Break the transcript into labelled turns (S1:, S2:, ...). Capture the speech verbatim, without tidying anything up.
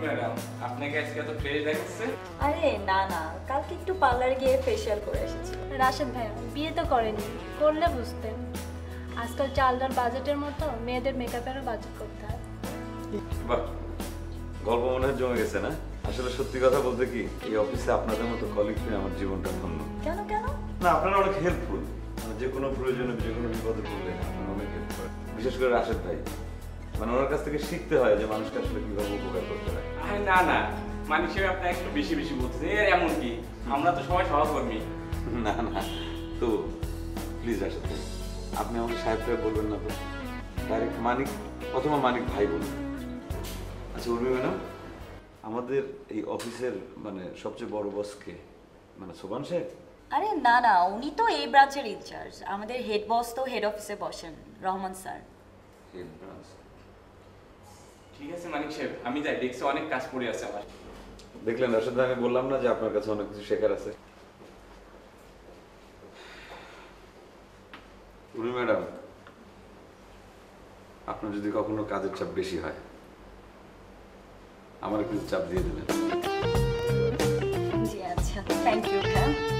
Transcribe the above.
S1: Madam, আপনাকে আজকে এত ফ্রেশ দেখাচ্ছে?
S2: আরে না না, কালকে একটু পার্লার গিয়ে ফেসিয়াল করে এসেছি।
S3: রাশেদ ভাইয়া বিয়ে তো করেনি, করলে বুঝতেন। আজকাল চাল ডাল বাজেটের মতো মেয়েদের মেকআপেরও বাজেট করতে হয়।
S4: বাহ, গল্প মনে হয় জমে গেছে না? আসলে সত্যি কথা বলতে কি, এই অফিসে আপনাদের মতো কলিগ পেয়ে আমার জীবনটা ধন্য।
S2: কেন কেন?
S4: না, আপনারা অনেক হেল্পফুল। যে কোনো প্রয়োজনে যে কোনো বিপদে পড়লে আপনারা অনেক হেল্প করেন, বিশেষ করে রাশেদ ভাই। মানে ওনার কাছ থেকে শিখতে হয় যে মানুষকে আসলে কিভাবে উপকার করতে হয়।
S1: আরে না না, মানিক সাহেব আপনাকে একটু বেশি বেশি বলতেছে। এমন কি, আমরা তো সবাই সহকর্মী।
S4: না না, তো প্লিজ রাশেদ ভাই, আপনি আমাকে সাহেব ভাই বলবেন না তো, ডাইরেক্ট মানিক অথবা মানিক ভাই বলবেন। আচ্ছা উর্মি ম্যাডাম, আমাদের এই অফিসের মানে সবচেয়ে বড় বস কে? মানে সোবান সাহেব?
S2: আরে না না, উনি তো এই ব্রাঞ্চের ইনচার্জ। আমাদের হেড বস তো হেড অফিসে বসেন, রহমান স্যার।
S4: Head branch.
S1: ঠিক আছে মানিক সাহেব, আমি যাই, দেখছি অনেক কাজ পড়ে আছে আমার।
S4: দেখলেন রাশেদ ভাই, আমি বললাম না যে আপনার কাছে অনেক কিছু শেখার আছে। উর্মি ম্যাডাম, আপনার যদি কখনো কাজের চাপ বেশি হয়, আমার কিছু চাপ দিয়ে দেবেন।
S2: জি আচ্ছা, থ্যাংক ইউ।